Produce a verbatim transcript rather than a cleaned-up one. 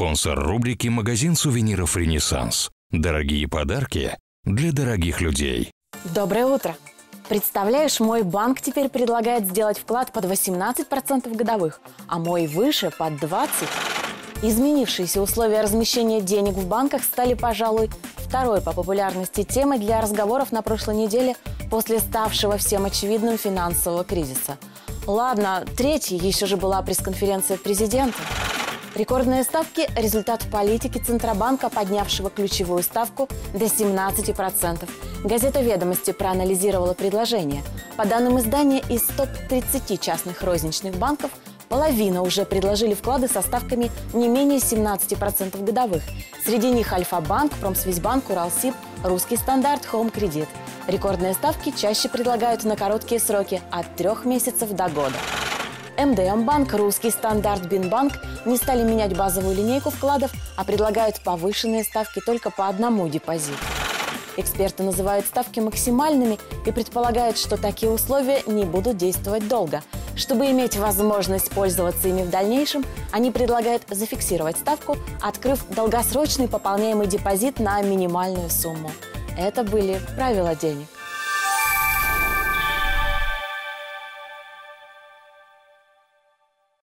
Спонсор рубрики «Магазин сувениров «Ренессанс». Дорогие подарки для дорогих людей. Доброе утро! Представляешь, мой банк теперь предлагает сделать вклад под восемнадцать процентов годовых, а мой выше под двадцать процентов. Изменившиеся условия размещения денег в банках стали, пожалуй, второй по популярности темой для разговоров на прошлой неделе после ставшего всем очевидным финансового кризиса. Ладно, третьей еще же была пресс-конференция президента. Рекордные ставки – результат политики Центробанка, поднявшего ключевую ставку до семнадцати процентов. Газета «Ведомости» проанализировала предложение. По данным издания, из топ тридцати частных розничных банков половина уже предложили вклады со ставками не менее семнадцати процентов годовых. Среди них Альфа-банк, Промсвязьбанк, Уралсиб, Русский стандарт, Хоум Кредит. Рекордные ставки чаще предлагают на короткие сроки – от трех месяцев до года. МДМ-банк, Русский стандарт, Бинбанк не стали менять базовую линейку вкладов, а предлагают повышенные ставки только по одному депозиту. Эксперты называют ставки максимальными и предполагают, что такие условия не будут действовать долго. Чтобы иметь возможность пользоваться ими в дальнейшем, они предлагают зафиксировать ставку, открыв долгосрочный пополняемый депозит на минимальную сумму. Это были правила денег.